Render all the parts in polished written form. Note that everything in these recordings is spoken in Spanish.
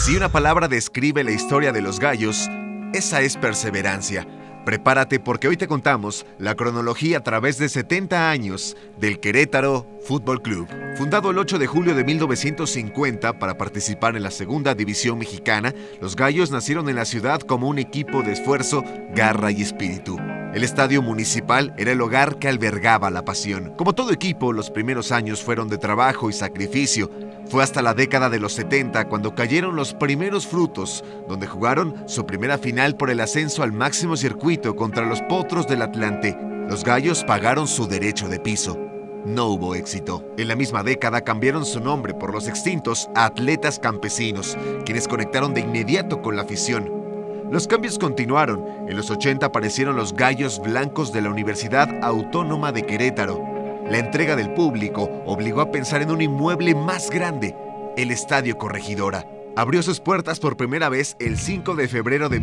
Si una palabra describe la historia de los Gallos, esa es perseverancia. Prepárate porque hoy te contamos la cronología a través de 70 años del Querétaro Fútbol Club. Fundado el 8 de julio de 1950 para participar en la Segunda División Mexicana, los Gallos nacieron en la ciudad como un equipo de esfuerzo, garra y espíritu. El estadio municipal era el hogar que albergaba la pasión. Como todo equipo, los primeros años fueron de trabajo y sacrificio. Fue hasta la década de los 70 cuando cayeron los primeros frutos, donde jugaron su primera final por el ascenso al máximo circuito contra los Potros del Atlante. Los Gallos pagaron su derecho de piso. No hubo éxito. En la misma década cambiaron su nombre por los extintos Atletas Campesinos, quienes conectaron de inmediato con la afición. Los cambios continuaron. En los 80 aparecieron los Gallos Blancos de la Universidad Autónoma de Querétaro. La entrega del público obligó a pensar en un inmueble más grande, el Estadio Corregidora. Abrió sus puertas por primera vez el 5 de febrero de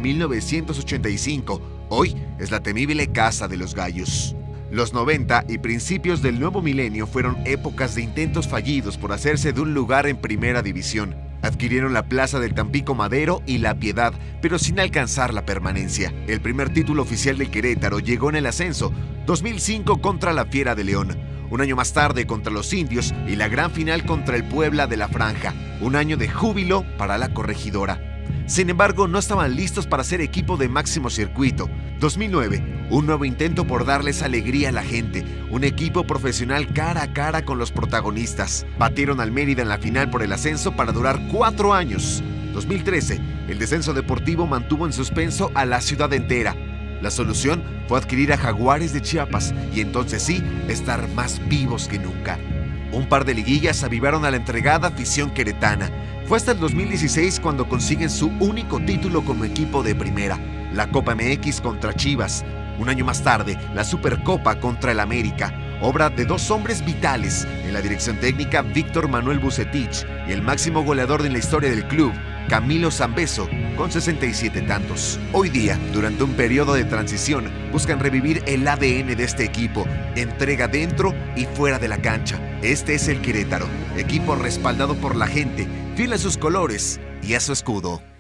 1985. Hoy es la temible Casa de los Gallos. Los 90 y principios del nuevo milenio fueron épocas de intentos fallidos por hacerse de un lugar en primera división. Adquirieron la Plaza del Tampico Madero y La Piedad, pero sin alcanzar la permanencia. El primer título oficial del Querétaro llegó en el ascenso, 2005 contra la Fiera de León. Un año más tarde contra los Indios y la gran final contra el Puebla de la Franja. Un año de júbilo para la Corregidora. Sin embargo, no estaban listos para ser equipo de máximo circuito. 2009, un nuevo intento por darles alegría a la gente. Un equipo profesional cara a cara con los protagonistas. Batieron al Mérida en la final por el ascenso para durar 4 años. 2013, el descenso deportivo mantuvo en suspenso a la ciudad entera. La solución fue adquirir a Jaguares de Chiapas y entonces sí, estar más vivos que nunca. Un par de liguillas avivaron a la entregada afición queretana. Fue hasta el 2016 cuando consiguen su único título como equipo de primera, la Copa MX contra Chivas. Un año más tarde, la Supercopa contra el América, obra de dos hombres vitales en la dirección técnica Víctor Manuel Bucetich y el máximo goleador de la historia del club, Camilo Zambeso, con 67 tantos. Hoy día, durante un periodo de transición, buscan revivir el ADN de este equipo, entrega dentro y fuera de la cancha. Este es el Querétaro, equipo respaldado por la gente, fiel a sus colores y a su escudo.